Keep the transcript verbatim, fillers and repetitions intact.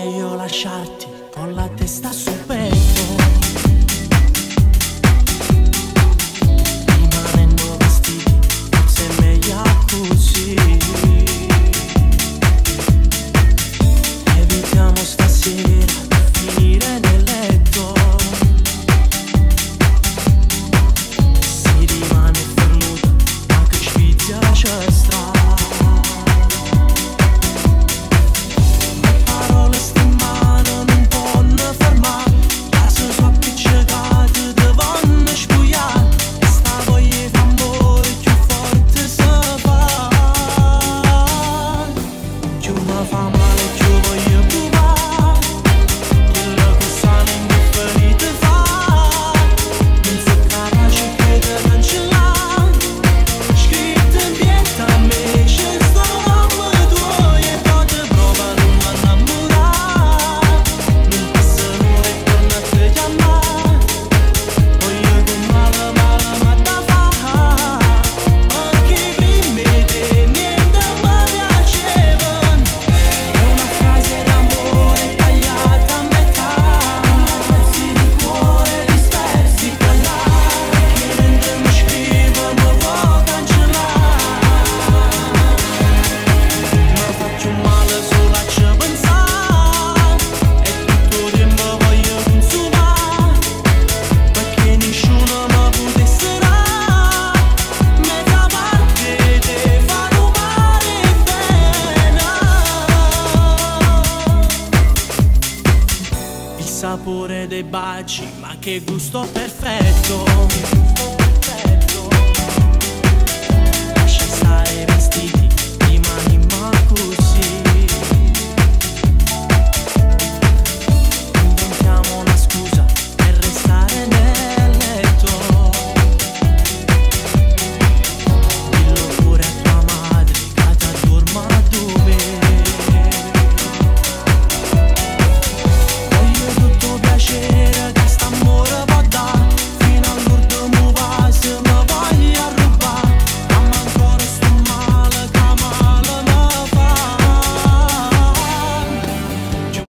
meglio lasciarti con la testa sul petto, rimanendo vestiti, forse è meglio così. Evitiamo stasera di finire nel letto, si rimane fermuta ma che sfizia c'è strada. Il sapore dei baci, ma che gusto perfetto.